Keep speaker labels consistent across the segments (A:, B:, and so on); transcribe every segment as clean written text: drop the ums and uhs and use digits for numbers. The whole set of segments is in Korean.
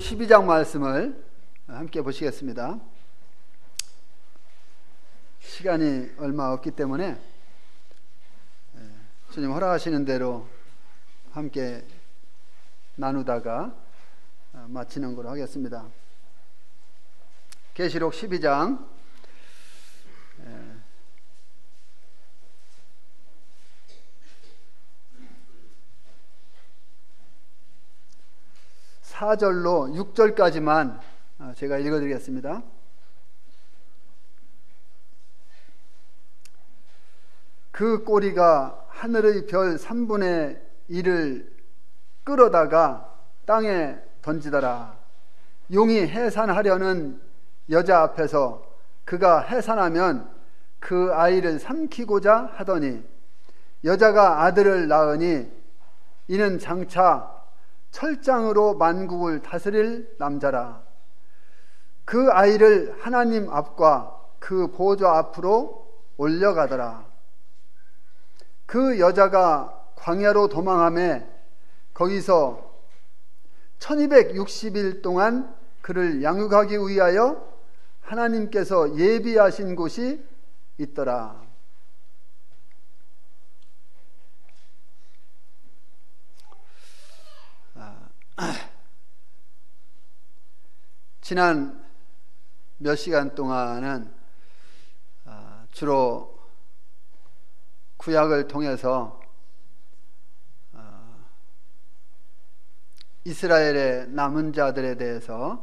A: 12장 말씀을 함께 보시겠습니다. 시간이 얼마 없기 때문에 주님 허락하시는 대로 함께 나누다가 마치는 걸로 하겠습니다. 계시록 12장 4절로 6절까지만 제가 읽어드리겠습니다. 그 꼬리가 하늘의 별 3분의 1을 끌어다가 땅에 던지더라. 용이 해산하려는 여자 앞에서 그가 해산하면 그 아이를 삼키고자 하더니 여자가 아들을 낳으니 이는 장차 철장으로 만국을 다스릴 남자라. 그 아이를 하나님 앞과 그 보좌 앞으로 올려가더라. 그 여자가 광야로 도망하며 거기서 1260일 동안 그를 양육하기 위하여 하나님께서 예비하신 곳이 있더라. 지난 몇 시간 동안은 주로 구약을 통해서 이스라엘의 남은 자들에 대해서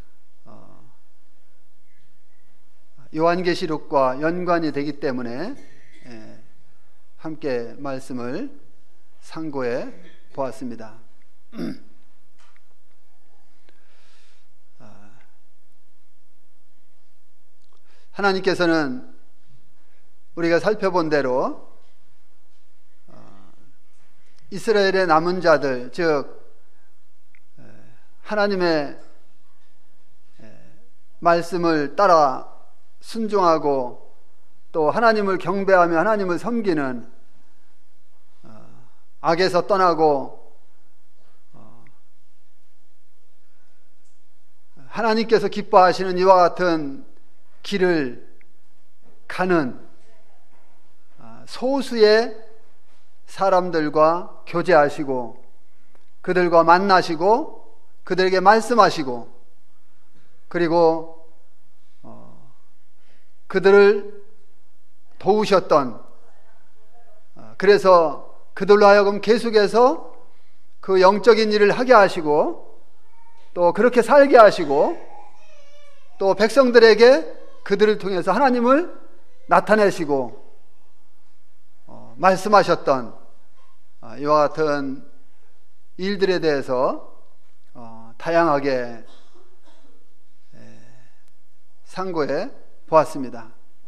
A: 요한계시록과 연관이 되기 때문에 함께 말씀을 상고해 보았습니다. 하나님께서는 우리가 살펴본 대로 이스라엘의 남은 자들, 즉 하나님의 말씀을 따라 순종하고 또 하나님을 경배하며 하나님을 섬기는, 악에서 떠나고 하나님께서 기뻐하시는 이와 같은 길을 가는 소수의 사람들과 교제하시고 그들과 만나시고 그들에게 말씀하시고 그리고 그들을 도우셨던, 그래서 그들로 하여금 계속해서 그 영적인 일을 하게 하시고 또 그렇게 살게 하시고 또 백성들에게 그들을 통해서 하나님을 나타내시고 말씀하셨던 이와 같은 일들에 대해서 다양하게 상고해 보았습니다.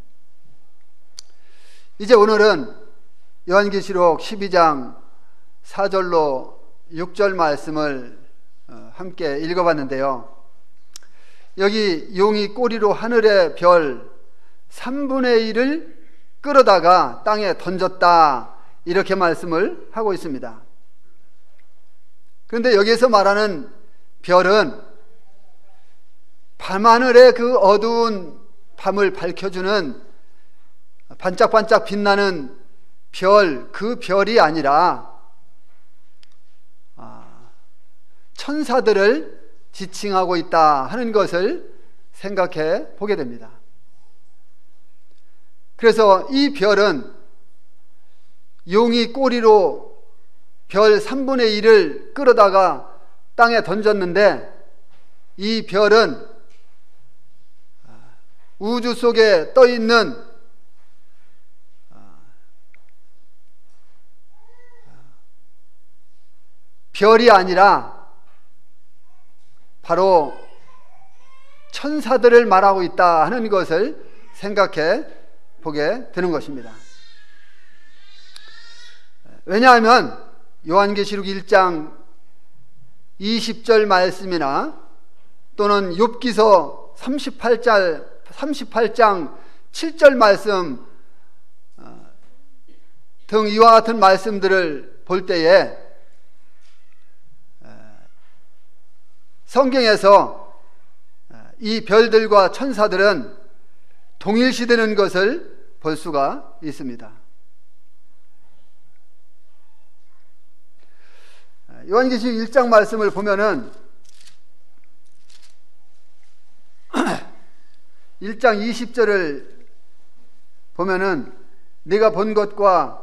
A: 이제 오늘은 요한계시록 12장 4절로 6절 말씀을 함께 읽어봤는데요. 여기 용이 꼬리로 하늘의 별 3분의 1을 끌어다가 땅에 던졌다, 이렇게 말씀을 하고 있습니다. 그런데 여기에서 말하는 별은 밤하늘의 그 어두운 밤을 밝혀주는 반짝반짝 빛나는 별, 그 별이 아니라 천사들을 지칭하고 있다 하는 것을 생각해 보게 됩니다. 그래서 이 별은 용이 꼬리로 별 3분의 1을 끌어다가 땅에 던졌는데, 이 별은 우주 속에 떠 있는 별이 아니라 바로 천사들을 말하고 있다 하는 것을 생각해 보게 되는 것입니다. 왜냐하면 요한계시록 1장 20절 말씀이나 또는 욥기서 38장 7절 말씀 등 이와 같은 말씀들을 볼 때에 성경에서 이 별들과 천사들은 동일시되는 것을 볼 수가 있습니다. 요한계시록 1장 말씀을 보면은 1장 20절을 보면은 네가 본 것과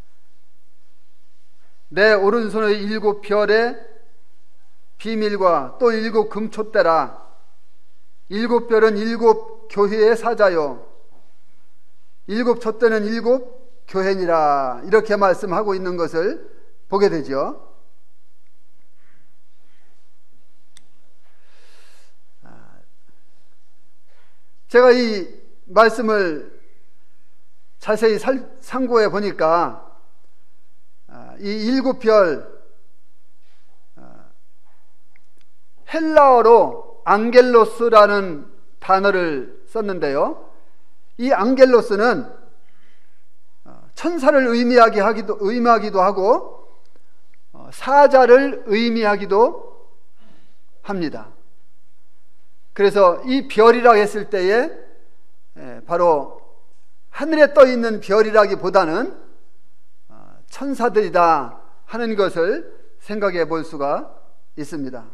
A: 내 오른손의 7 별의 비밀과 또 7 금촛대라. 7 별은 7 교회의 사자요 7 촛대는 7 교회니라. 이렇게 말씀하고 있는 것을 보게 되죠. 제가 이 말씀을 자세히 상고해 보니까 이 7 별, 헬라어로 앙겔로스라는 단어를 썼는데요. 이 앙겔로스는 천사를 의미하기도 하고 사자를 의미하기도 합니다. 그래서 이 별이라고 했을 때에 바로 하늘에 떠 있는 별이라기보다는 천사들이다 하는 것을 생각해 볼 수가 있습니다.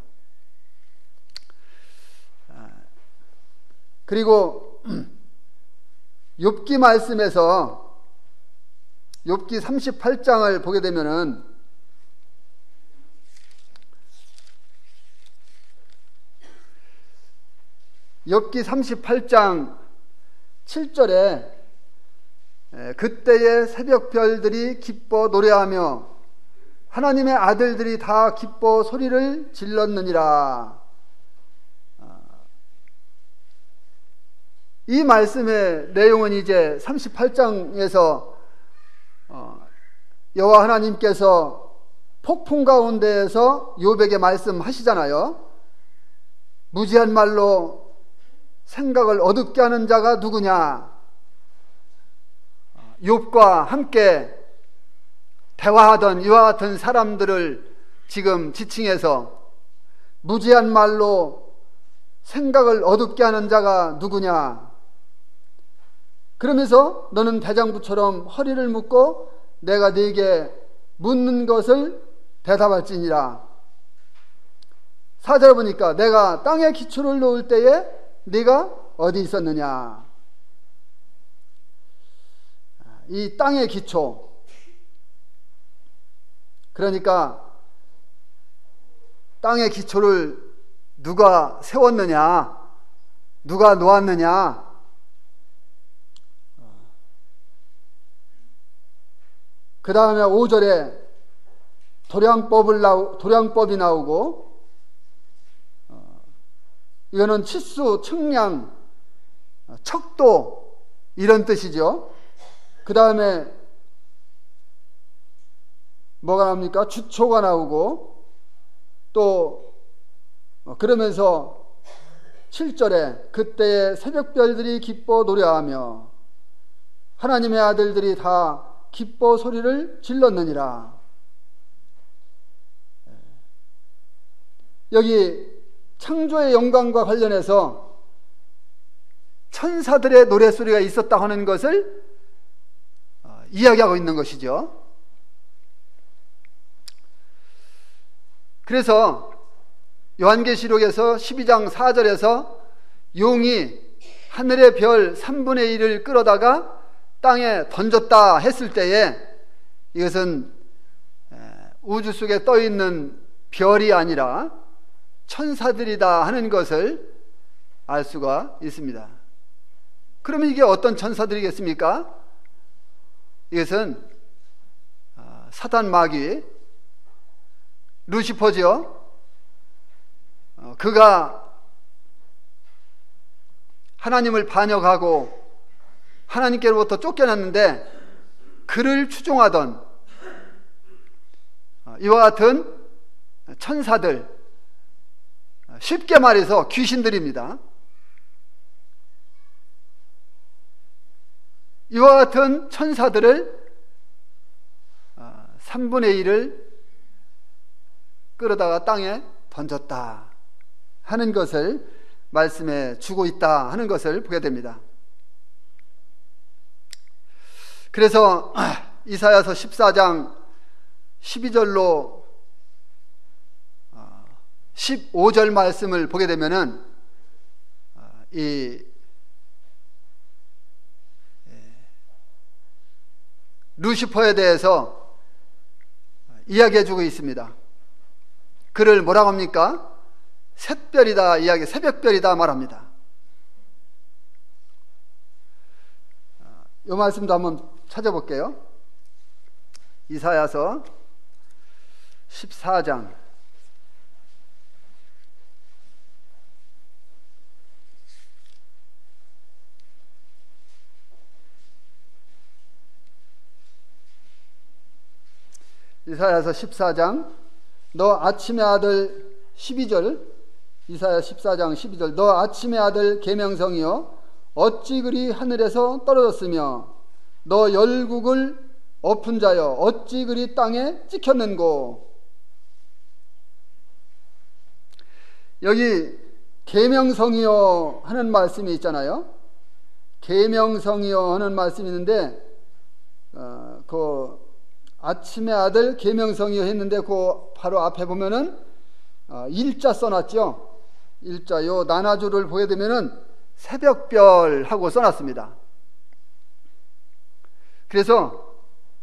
A: 그리고 욥기 말씀에서 욥기 38장을 보게 되면은 욥기 38장 7절에 그때의 새벽별들이 기뻐 노래하며 하나님의 아들들이 다 기뻐 소리를 질렀느니라. 이 말씀의 내용은 이제 38장에서 여호와 하나님께서 폭풍 가운데에서 욥에게 말씀하시잖아요. 무지한 말로 생각을 어둡게 하는 자가 누구냐? 욥과 함께 대화하던 이와 같은 사람들을 지금 지칭해서 무지한 말로 생각을 어둡게 하는 자가 누구냐? 그러면서 너는 대장부처럼 허리를 묶고 내가 네게 묻는 것을 대답할지니라. 4절 보니까 내가 땅에 기초를 놓을 때에 네가 어디 있었느냐? 이 땅의 기초, 그러니까 땅의 기초를 누가 세웠느냐, 누가 놓았느냐? 그 다음에 5절에 도량법이 나오고, 이거는 치수, 측량, 척도 이런 뜻이죠. 그 다음에 뭐가 나옵니까? 주초가 나오고, 또 그러면서 7절에 그때의 새벽별들이 기뻐 노래하며 하나님의 아들들이 다 기뻐 소리를 질렀느니라. 여기 창조의 영광과 관련해서 천사들의 노래소리가 있었다 하는 것을 이야기하고 있는 것이죠. 그래서 요한계시록에서 12장 4절에서 용이 하늘의 별 3분의 1을 끌어다가 땅에 던졌다 했을 때에 이것은 우주 속에 떠 있는 별이 아니라 천사들이다 하는 것을 알 수가 있습니다. 그러면 이게 어떤 천사들이겠습니까? 이것은 사단 마귀 루시퍼죠. 그가 하나님을 반역하고 하나님께로부터 쫓겨났는데 그를 추종하던 이와 같은 천사들, 쉽게 말해서 귀신들입니다. 이와 같은 천사들을 3분의 1을 끌어다가 땅에 던졌다. 하는 것을 말씀해 주고 있다 하는 것을 보게 됩니다. 그래서 이사야서 14장 12절로 15절 말씀을 보게 되면은 이 루시퍼에 대해서 이야기해 주고 있습니다. 그를 뭐라고 합니까? 샛별이다 이야기, 새벽별이다 말합니다. 이 말씀도 한번 찾아볼게요. 이사야서 14장 14장 너 아침의 아들 12절 이사야 14장 12절 너 아침의 아들 계명성이여 어찌 그리 하늘에서 떨어졌으며 너 열국을 엎은 자여 어찌 그리 땅에 찍혔는고. 여기 계명성이여 하는 말씀이 있잖아요. 계명성이여 하는 말씀이 있는데 그 아침의 아들 계명성이여 했는데 그 바로 앞에 보면은 일자 써놨죠. 일자 요 나나주를 보게 되면은 새벽별 하고 써놨습니다. 그래서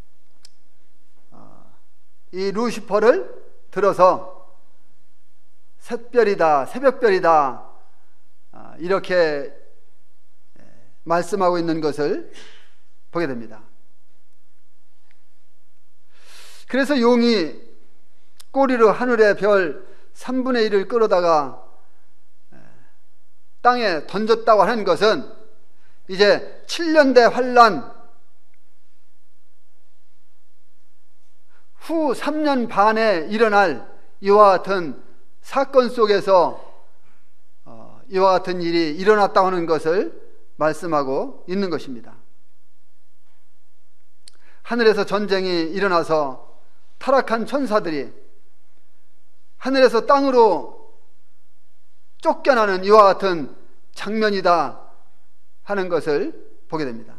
A: 이 루시퍼를 들어서 샛별이다 새벽별이다 이렇게 말씀하고 있는 것을 보게 됩니다. 그래서 용이 꼬리로 하늘의 별 3분의 1을 끌어다가 땅에 던졌다고 하는 것은 이제 7년대 환란 후 3년 반에 일어날 이와 같은 사건 속에서 이와 같은 일이 일어났다고 하는 것을 말씀하고 있는 것입니다. 하늘에서 전쟁이 일어나서 타락한 천사들이 하늘에서 땅으로 쫓겨나는 이와 같은 장면이다 하는 것을 보게 됩니다.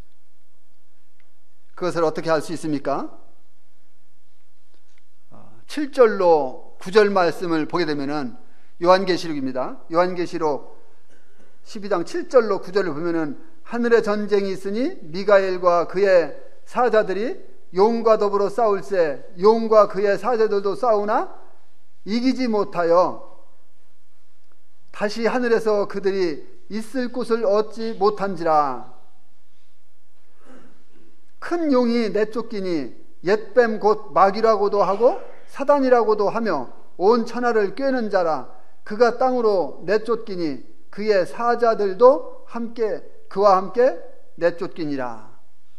A: 그것을 어떻게 할 수 있습니까? 7절로 9절 말씀을 보게 되면은 요한계시록입니다. 요한계시록 12장 7절로 9절을 보면은 하늘에 전쟁이 있으니 미가엘과 그의 사자들이 용과 더불어 싸울세 용과 그의 사자들도 싸우나 이기지 못하여 다시 하늘에서 그들이 있을 곳을 얻지 못한지라. 큰 용이 내쫓기니 옛뱀 곧 마귀라고도 하고 사단이라고도 하며 온 천하를 꿰는 자라. 그가 땅으로 내쫓기니 그의 사자들도 함께 그와 함께 내쫓기니라.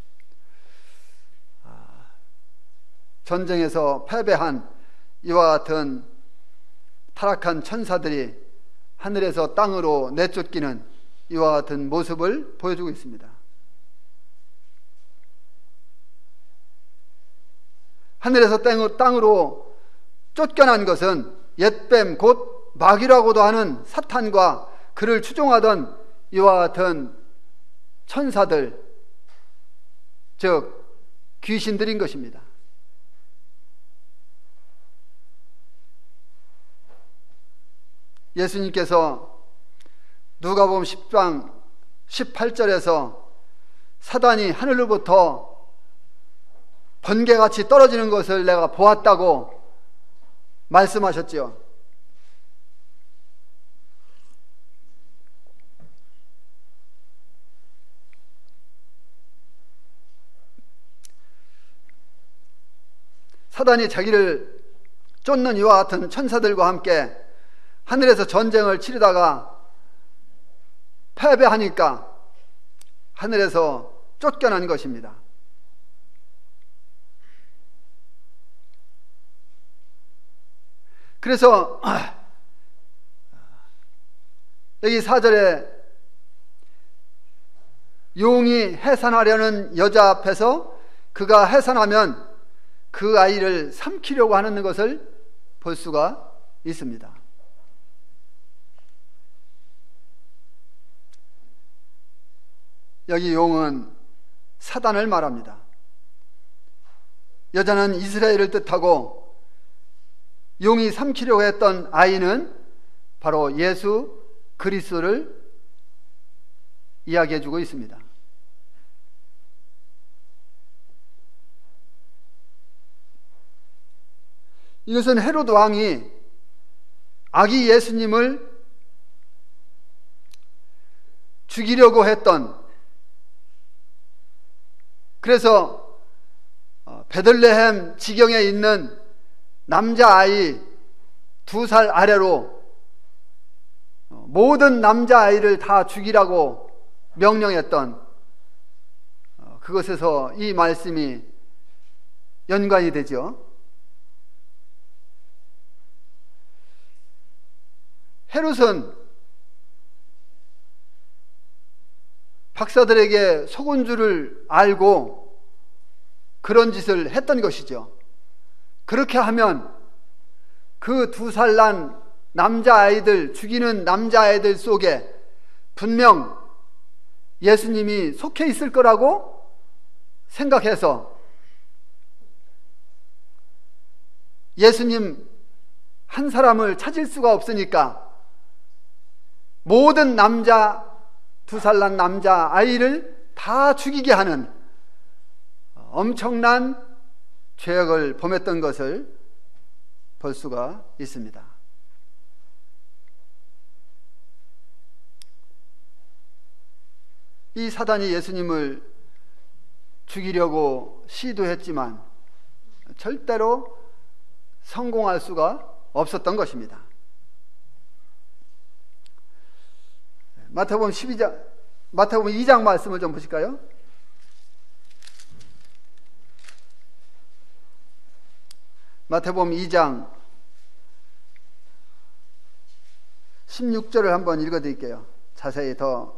A: 전쟁에서 패배한 이와 같은 타락한 천사들이 하늘에서 땅으로 내쫓기는 이와 같은 모습을 보여주고 있습니다. 하늘에서 땅으로 쫓겨난 것은 옛뱀 곧 마귀라고도 하는 사탄과 그를 추종하던 이와 같은 천사들, 즉 귀신들인 것입니다. 예수님께서 누가복음 10장 18절에서 사단이 하늘로부터 번개같이 떨어지는 것을 내가 보았다고 말씀하셨지요. 사단이 자기를 쫓는 이와 같은 천사들과 함께 하늘에서 전쟁을 치르다가 패배하니까 하늘에서 쫓겨난 것입니다. 그래서 여기 4절에 용이 해산하려는 여자 앞에서 그가 해산하면 그 아이를 삼키려고 하는 것을 볼 수가 있습니다. 여기 용은 사단을 말합니다. 여자는 이스라엘을 뜻하고 용이 삼키려고 했던 아이는 바로 예수 그리스도를 이야기해 주고 있습니다. 이것은 헤롯 왕이 아기 예수님을 죽이려고 했던, 그래서 베들레헴 지경에 있는 남자아이 2살 아래로 모든 남자아이를 다 죽이라고 명령했던, 그것에서 이 말씀이 연관이 되죠. 헤롯은 박사들에게 속은 줄을 알고 그런 짓을 했던 것이죠. 그렇게 하면 그 2살 난 남자아이들, 죽이는 남자아이들 속에 분명 예수님이 속해 있을 거라고 생각해서 예수님 한 사람을 찾을 수가 없으니까 모든 2살 난 남자아이를 다 죽이게 하는 엄청난 죄악을 범했던 것을 볼 수가 있습니다. 이 사단이 예수님을 죽이려고 시도했지만 절대로 성공할 수가 없었던 것입니다. 마태복음 2장 말씀을 좀 보실까요? 마태복음 2장 16절을 한번 읽어드릴게요. 자세히 더.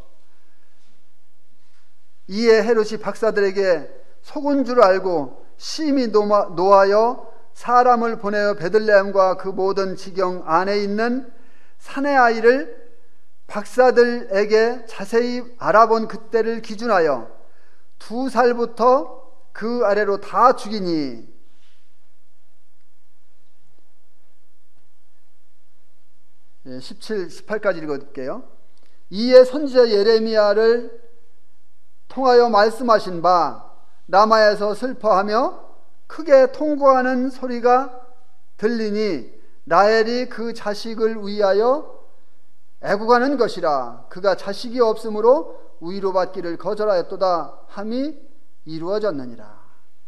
A: 이에 헤롯이 박사들에게 속은 줄 알고 심히 노하여 사람을 보내어 베들레헴과 그 모든 지경 안에 있는 사내 아이를 박사들에게 자세히 알아본 그때를 기준하여 2살부터 그 아래로 다 죽이니 17, 18까지 읽어드릴게요. 이에 선지자 예레미야를 통하여 말씀하신 바 라마에서 슬퍼하며 크게 통곡하는 소리가 들리니 라헬이 그 자식을 위하여 애국하는 것이라. 그가 자식이 없으므로 위로 받기를 거절하였도다 함이 이루어졌느니라.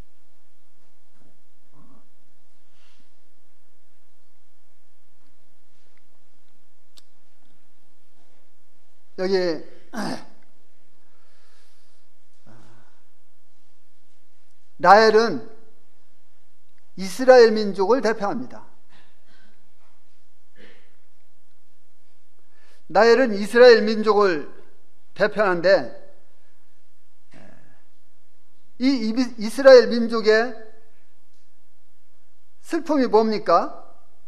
A: 여기 라헬은 이스라엘 민족을 대표합니다. 라헬은 이스라엘 민족을 대표하는데 이 이스라엘 민족의 슬픔이 뭡니까?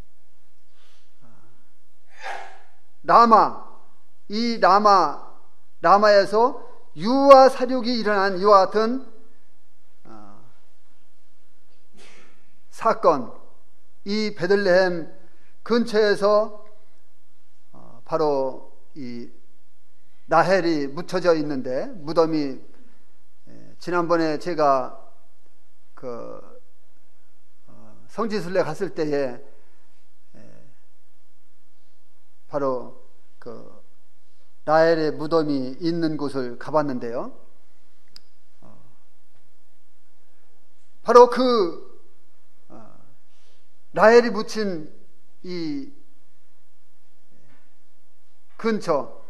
A: 라마에서 유아 사륙이 일어난 이와 같은 사건, 이 베들레헴 근처에서 바로 이 라헬이 묻혀져 있는데, 무덤이 지난번에 제가 그 성지순례 갔을 때에 바로 그 라헬의 무덤이 있는 곳을 가봤는데요. 바로 그 라헬이 묻힌 이 근처,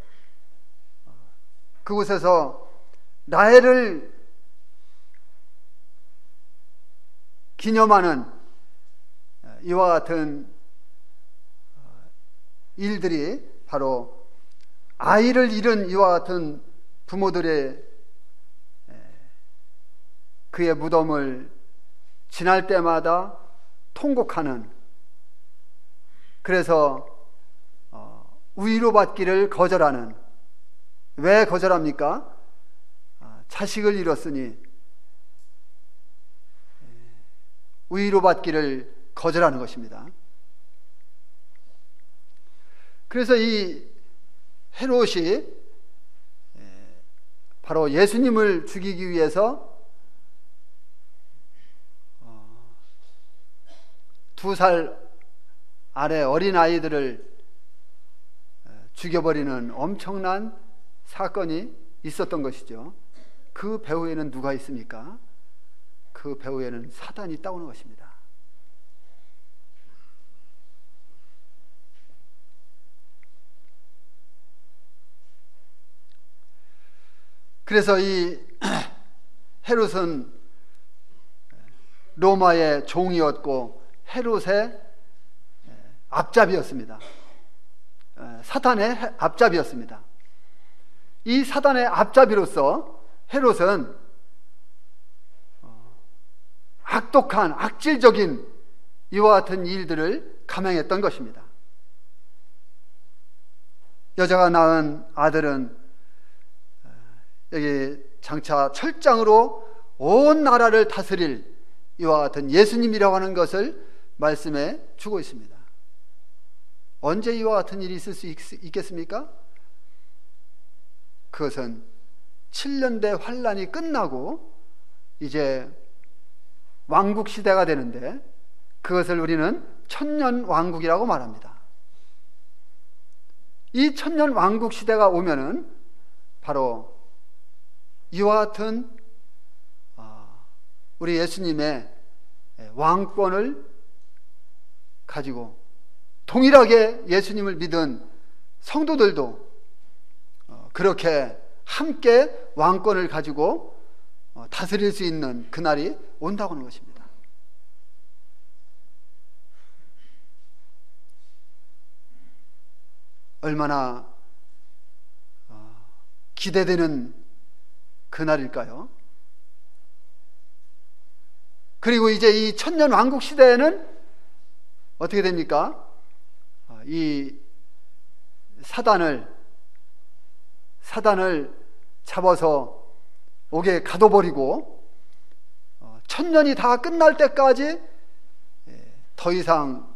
A: 그곳에서 라헬을 기념하는 이와 같은 일들이 바로 아이를 잃은 이와 같은 부모들의 그의 무덤을 지날 때마다 통곡하는, 그래서 위로받기를 거절하는. 왜 거절합니까? 자식을 잃었으니 위로받기를 거절하는 것입니다. 그래서 이 헤롯이 바로 예수님을 죽이기 위해서 2살 아래 어린 아이들을 죽여버리는 엄청난 사건이 있었던 것이죠. 그 배후에는 누가 있습니까? 그 배후에는 사단이 있다고 하는 것입니다. 그래서 이 헤롯은 로마의 종이었고 헤롯의 앞잡이였습니다. 사탄의 앞잡이였습니다. 이 사단의 앞잡이로서 헤롯은 악독한 악질적인 이와 같은 일들을 감행했던 것입니다. 여자가 낳은 아들은 여기 장차 철장으로 온 나라를 다스릴 이와 같은 예수님이라고 하는 것을 말씀해 주고 있습니다. 언제 이와 같은 일이 있을 수 있겠습니까? 그것은 7년대 환란이 끝나고 이제 왕국 시대가 되는데 그것을 우리는 천년 왕국이라고 말합니다. 이 천년 왕국 시대가 오면은 바로 이와 같은 우리 예수님의 왕권을 가지고 동일하게 예수님을 믿은 성도들도 그렇게 함께 왕권을 가지고 다스릴 수 있는 그날이 온다고 하는 것입니다. 얼마나 기대되는 그날일까요? 그리고 이제 이 천년 왕국 시대에는 어떻게 됩니까? 이 사단을 잡아서 옥에 가둬버리고 천년이 다 끝날 때까지 더 이상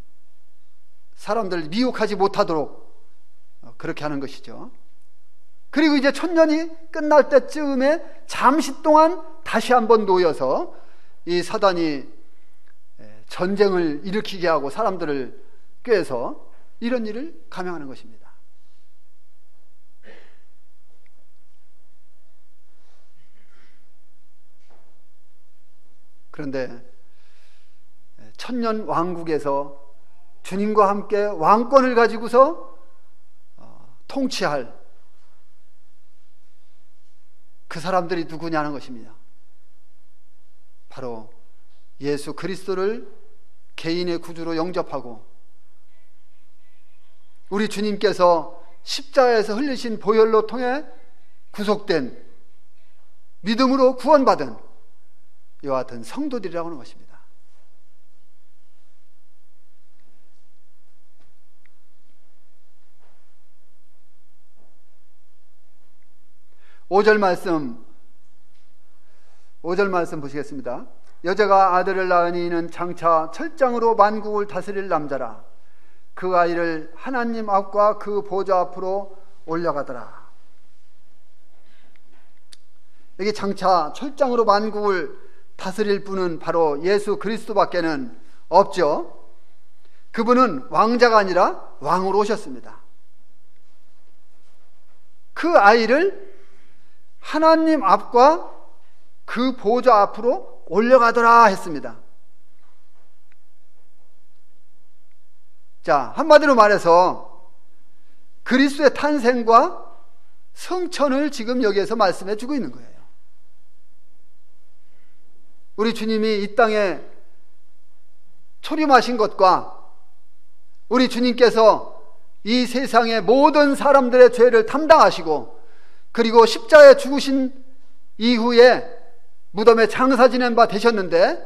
A: 사람들을 미혹하지 못하도록 그렇게 하는 것이죠. 그리고 이제 천년이 끝날 때쯤에 잠시 동안 다시 한번 놓여서 이 사단이 전쟁을 일으키게 하고 사람들을 꾀해서 이런 일을 감행하는 것입니다. 그런데 천년 왕국에서 주님과 함께 왕권을 가지고서 통치할 그 사람들이 누구냐는 것입니다. 바로 예수 그리스도를 개인의 구주로 영접하고 우리 주님께서 십자가에서 흘리신 보혈로 통해 구속된 믿음으로 구원받은 이와 같은 성도들이라고 하는 것입니다. 5절 말씀 보시겠습니다. 여자가 아들을 낳으니 이는 장차 철장으로 만국을 다스릴 남자라. 그 아이를 하나님 앞과 그 보좌 앞으로 올려가더라. 여기 장차 철장으로 만국을 다스릴 분은 바로 예수 그리스도밖에는 없죠. 그분은 왕자가 아니라 왕으로 오셨습니다. 그 아이를 하나님 앞과 그 보좌 앞으로 올려가더라 했습니다. 자, 한마디로 말해서 그리스도의 탄생과 성천을 지금 여기에서 말씀해 주고 있는 거예요. 우리 주님이 이 땅에 초림하신 것과 우리 주님께서 이 세상의 모든 사람들의 죄를 담당하시고 그리고 십자가에 죽으신 이후에 무덤에 장사 지낸 바 되셨는데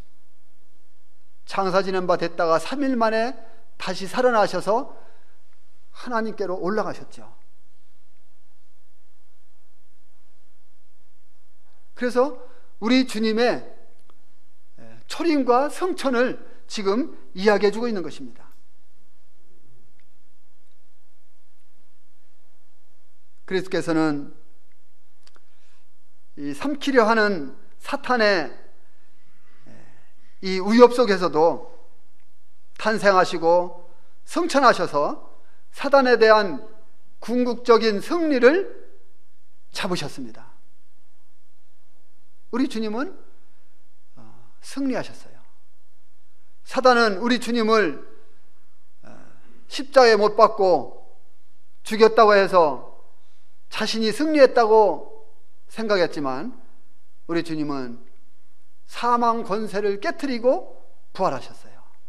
A: 장사 지낸 바 됐다가 3일 만에 다시 살아나셔서 하나님께로 올라가셨죠. 그래서 우리 주님의 초림과 성천을 지금 이야기해 주고 있는 것입니다. 그리스도께서는 이 삼키려 하는 사탄의 이 위협 속에서도 탄생하시고 성천하셔서 사단에 대한 궁극적인 승리를 잡으셨습니다. 우리 주님은 승리하셨어요. 사단은 우리 주님을 십자가에 못 박고 죽였다고 해서 자신이 승리했다고 생각했지만 우리 주님은 사망 권세를 깨트리고 부활하셨어요.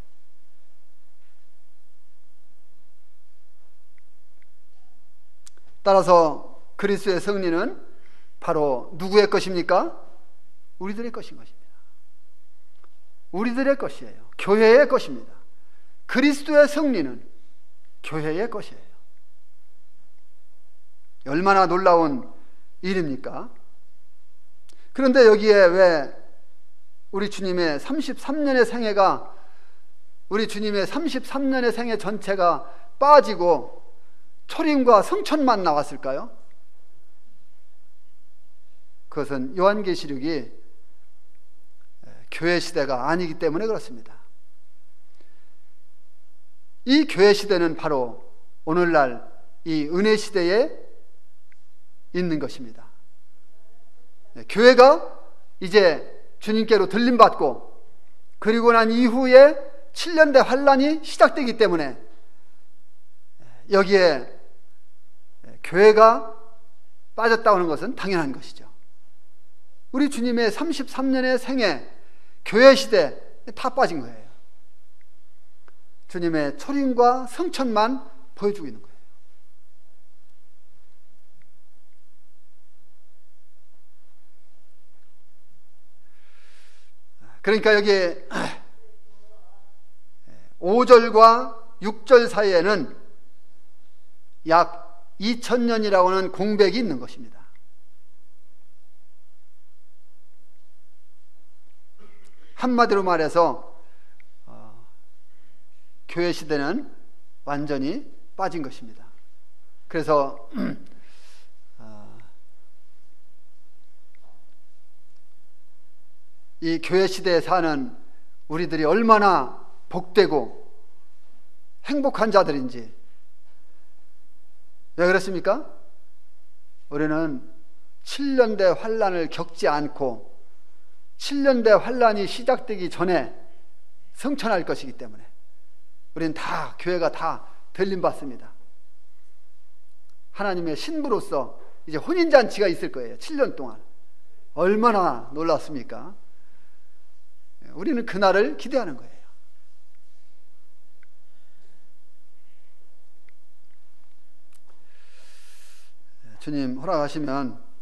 A: 따라서 그리스도의 승리는 바로 누구의 것입니까? 우리들의 것인 것입니다. 우리들의 것이에요. 교회의 것입니다. 그리스도의 승리는 교회의 것이에요. 얼마나 놀라운 일입니까? 그런데 여기에 왜 우리 주님의 33년의 생애가, 우리 주님의 33년의 생애 전체가 빠지고 초림과 성천만 나왔을까요? 그것은 요한계시록이 교회 시대가 아니기 때문에 그렇습니다. 이 교회 시대는 바로 오늘날 이 은혜 시대에 있는 것입니다. 교회가 이제 주님께로 들림받고 그리고 난 이후에 7년대 환란이 시작되기 때문에 여기에 교회가 빠졌다고 하는 것은 당연한 것이죠. 우리 주님의 33년의 생애, 교회 시대 다 빠진 거예요. 주님의 초림과 성천만 보여주고 있는 거예요. 그러니까 여기 5절과 6절 사이에는 약 2000년이라고 하는 공백이 있는 것입니다. 한마디로 말해서 교회 시대는 완전히 빠진 것입니다. 그래서 이 교회 시대에 사는 우리들이 얼마나 복되고 행복한 자들인지. 왜 그렇습니까? 우리는 7년대 환란을 겪지 않고 7년대 환란이 시작되기 전에 성천할 것이기 때문에 우리는 다, 교회가 다 들림받습니다. 하나님의 신부로서 이제 혼인잔치가 있을 거예요. 7년 동안. 얼마나 놀랍습니까? 우리는 그날을 기대하는 거예요. 주님 허락하시면